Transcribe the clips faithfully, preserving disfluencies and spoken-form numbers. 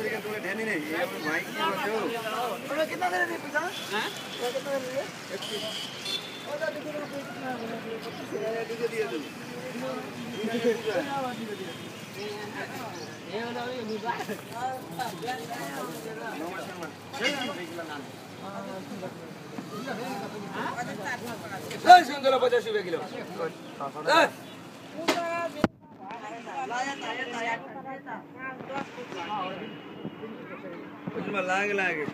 कितना दे रहे पैसा? हाँ? कितना दे रहे? पचास रुपये किलो उसमें लाग लागे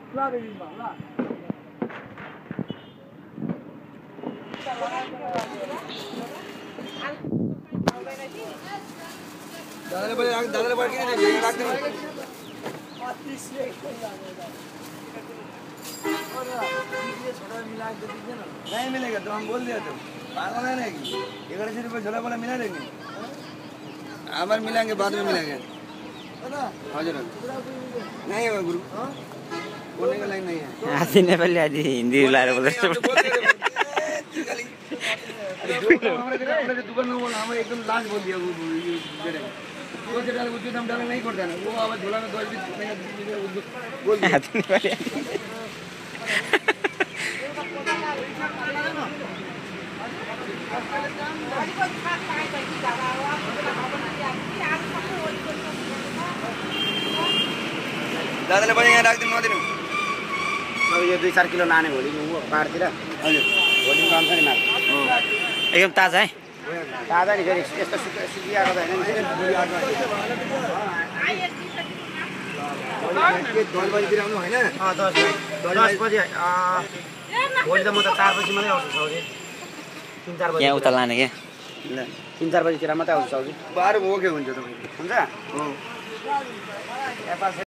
दादा ने दादा ने बढ़ के नहीं रख दे नहीं मिलेगा तो हम बोल दिया तो पागल है ना कि ग्यारह सौ रुपये झोला वाला मिला देंगे आबार मिलाएंगे बाद में मिलेंगे हाँ जरा नहीं होगा गुरु बोलने का लाइन नहीं है आधी नेपाली आधी हिंदी लाएर बोल्दैछ दुकान में बोला हमें एकदम लास्ट बोल दिया वो वो जरा उसके दाम डालना नहीं करता ना वो आवाज झोला में दस बीस बोल दिया आधी नेपाली दादाले पनि यहाँ राख्दिनु नदिनु अब यो दुई चार किलो लाने भोलि पाहाडतिर हजुर भोलि काम छ नि माल एकदम ताजा है ताजा नि फेरि यस्तो सुकिआएको त होइन दस बजीतिर आउनु होइन दस दस बजी भोलि त म त चार बजी मात्रै आउँछु साउजी तिन चार बजी यहाँ उता लाने क्या तिन चार बजीतिर मात्रै आउँछु साउजी बाह्र ओके हुन्छ तपाईँको हुन्छ